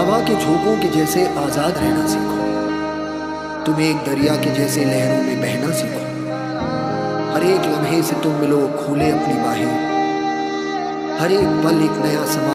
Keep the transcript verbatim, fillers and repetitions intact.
हवा के झोंकों के जैसे आजाद रहना सीखो। तुम एक दरिया के जैसे लहरों में बहना सीखो। हर एक लम्हे से तुम मिलो, खोले अपनी बाहें। हर एक पल एक नया समा